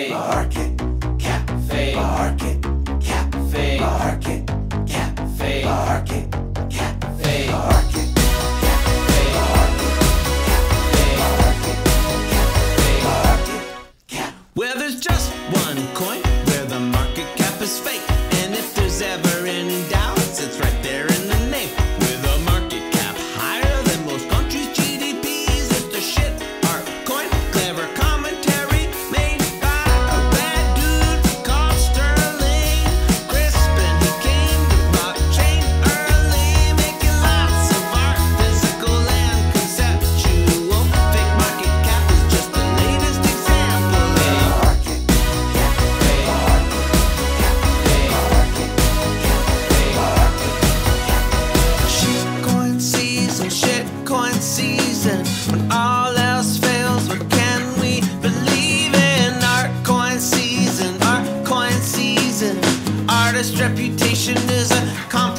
Market cafe. Market cafe. Market cafe. Market cafe. Market cafe. Market cafe. Well, there's just one coin where the market cap is fake, and if there's ever any doubts, it's right there in the name. With a market cap higher than most countries' GDPs, it's the shit art coin. Clever commentary made by a bad dude called Sterling. Crispin, he came to blockchain early, making lots of art, physical and conceptual. Fake market cap is just the latest example. Shitcoin season, when all else fails, what can we believe in? Artcoin season, artcoin season. Artist reputation is a